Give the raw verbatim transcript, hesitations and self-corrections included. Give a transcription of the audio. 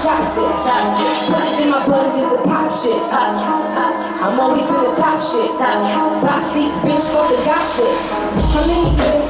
chopsticks. Put it in my bun just to pop shit. I'm always in the top shit. Box seats, bitch, fuck the gossip. How many